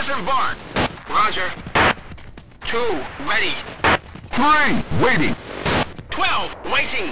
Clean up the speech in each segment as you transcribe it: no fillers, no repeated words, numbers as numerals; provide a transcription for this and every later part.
Aggressive bark. Roger. 2, ready. 3, waiting. 12, waiting.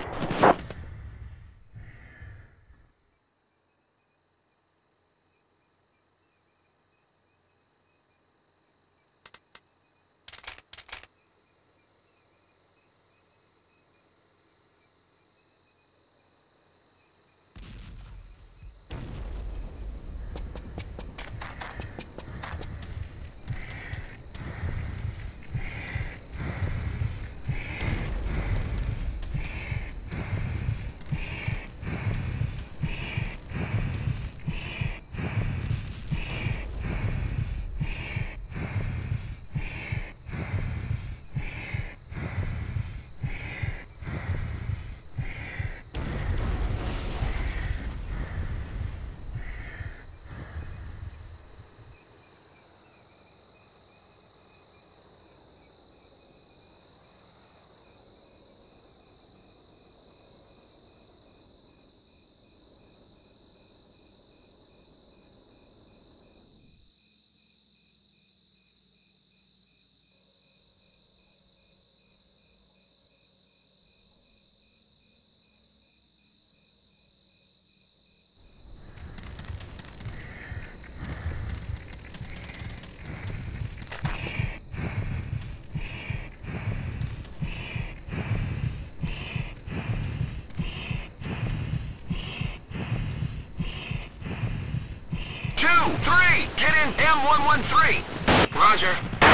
Get in M113. Roger.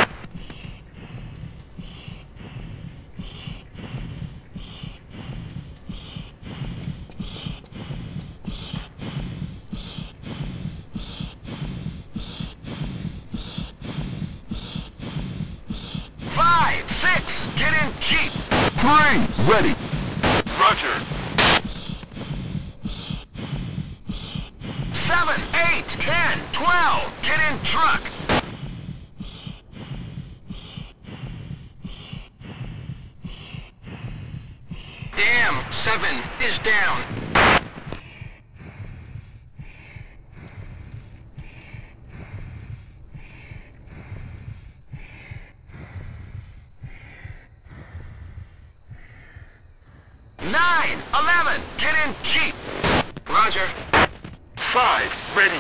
Five, 6, get in Jeep. 3, ready. Roger. 7, 8, 10, 12, get in truck. Damn, 7 is down. Nine, 11, get in Jeep. Roger. 5, ready.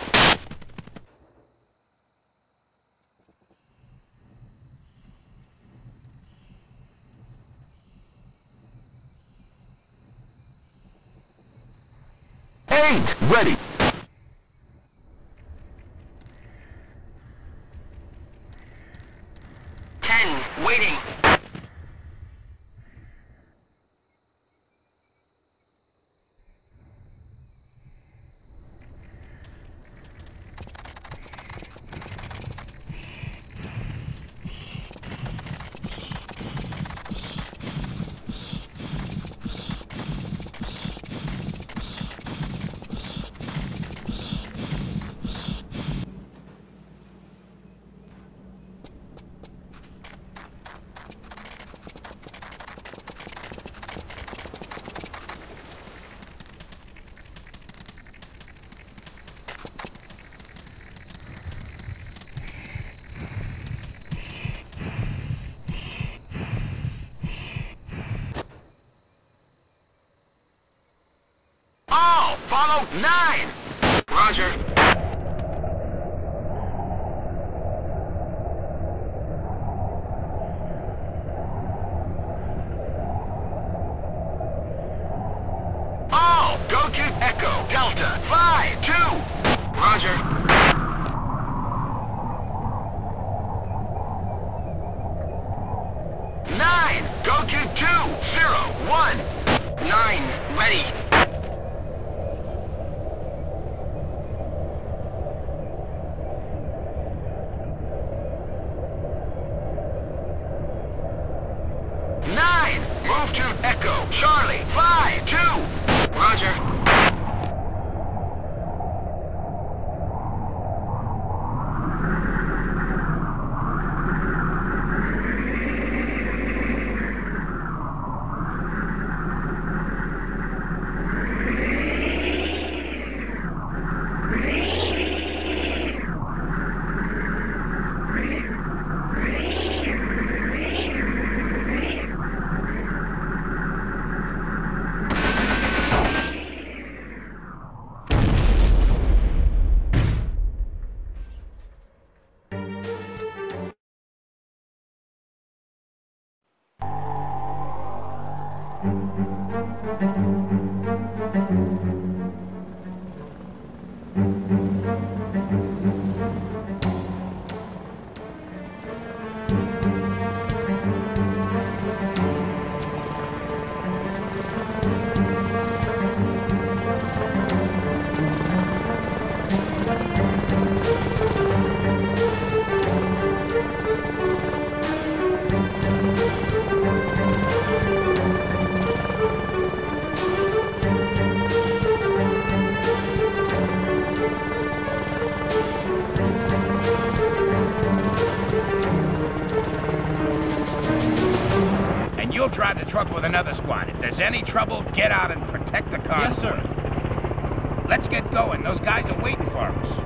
Eight, ready. 10, waiting. Follow 9. Roger. All go to Echo Delta 5-2. Roger. Go to 2-0-1. 9, ready. Move to Echo Charlie 5-2. Roger. You'll drive the truck with another squad. If there's any trouble, get out and protect the convoy. Yes, sir. Let's get going. Those guys are waiting for us.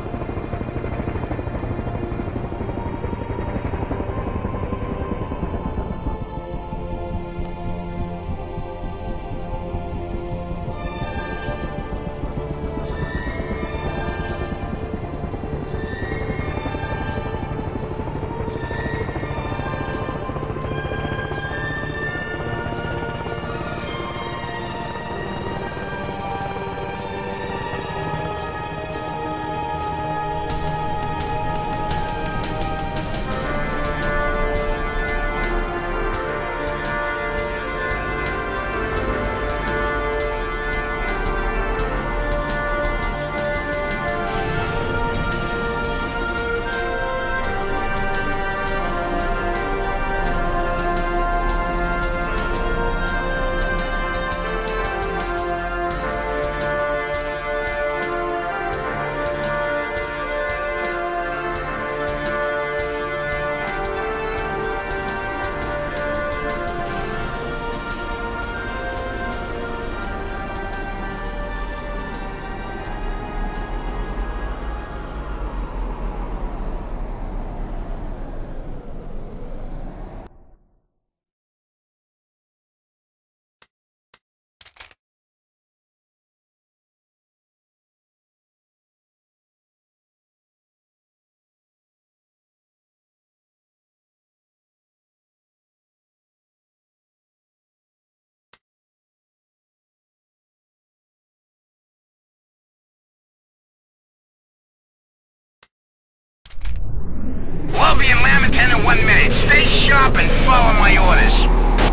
We'll be in Lamberton in 1 minute. Stay sharp and follow my orders.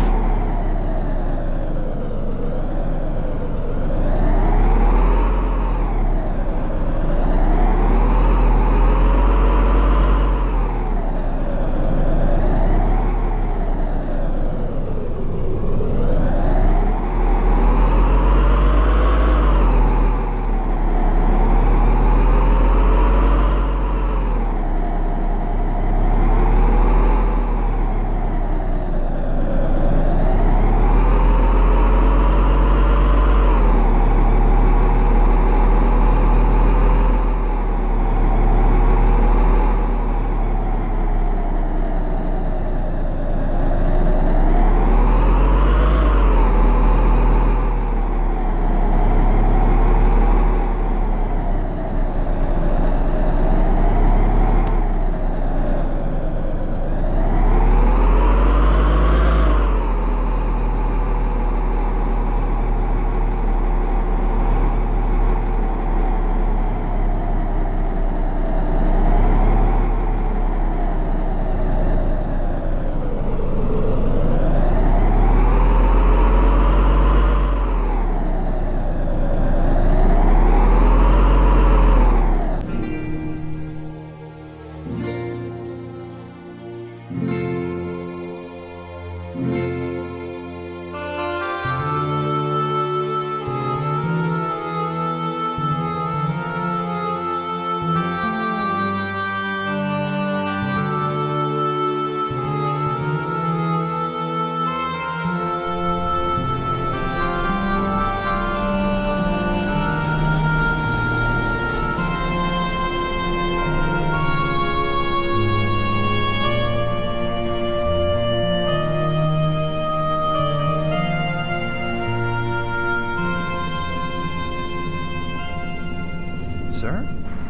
Sir?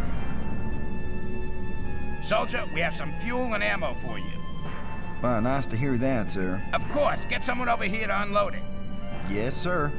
Soldier, we have some fuel and ammo for you. Well, nice to hear that, sir. Of course, get someone over here to unload it. Yes, sir.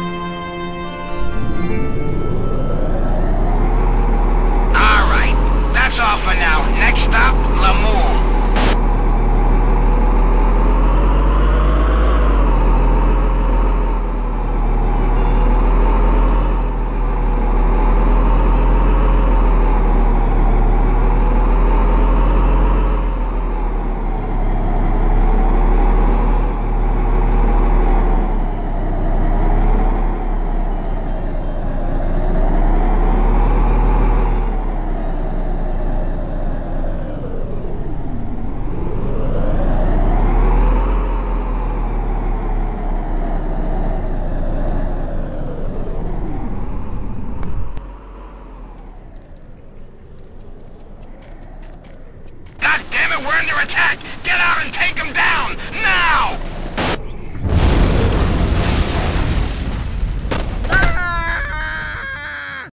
All right. it, we're under attack! Get out and take them down! Now!